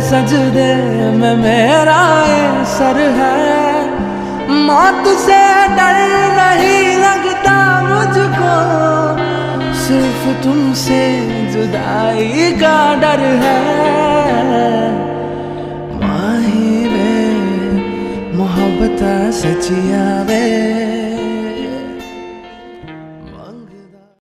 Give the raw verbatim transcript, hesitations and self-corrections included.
सजदे में मेरा ये सर है। मौत से डर नहीं लगता मुझको, सिर्फ तुमसे जुदाई का डर है। माही वे मोहब्बत सचिया वे।